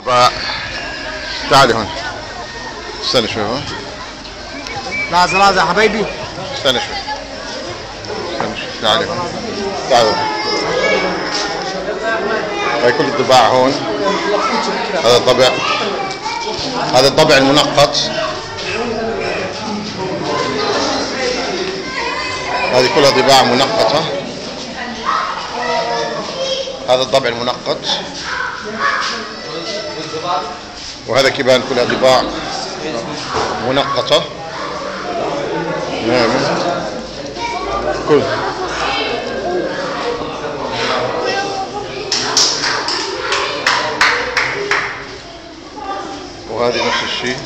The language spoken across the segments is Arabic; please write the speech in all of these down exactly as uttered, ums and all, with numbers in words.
تعالي هون، استنى شوي هون. لحظة لحظة يا حبايبي، استنى شوي استنى شوي تعالي هون، تعالي هون. هاي كل الضباع هون. هذا الضبع، هذا الضبع المنقط. هذه كلها ضباع منقطة. هذا الضبع المنقط، وهذا كيبان كلها ضباع منقطة. نعم كل وهذه نفس الشيء.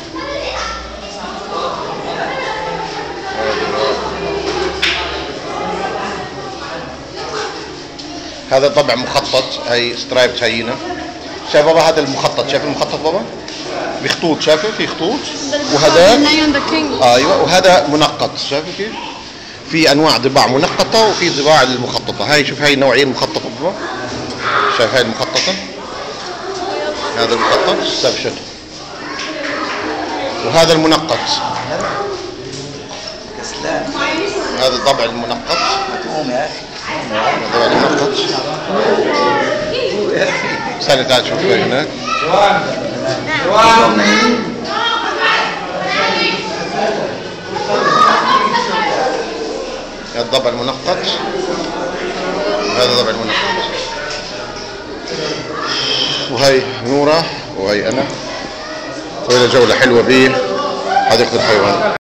هذا طبع مخطط، هي سترايبت هينة. شايف بابا هذا المخطط؟ شايف المخطط بابا؟ بخطوط، شايفه في خطوط. وهذا ايوه، وهذا منقط. شايفه كيف؟ في انواع ضباع منقطة وفي ضباع المخططة. هاي شوف، هاي النوعية المخططة بابا. شايف هاي المخططة؟ هذا المخطط سبشت، وهذا المنقط. هذا الضبع المنقط. هذا المنقط. استنى تعال شوف هناك. هذا الضبع المنقط، وهذا الضبع المنقط. وهي نورة وهي أنا. سوينا جولة حلوة بحديقة الحيوان.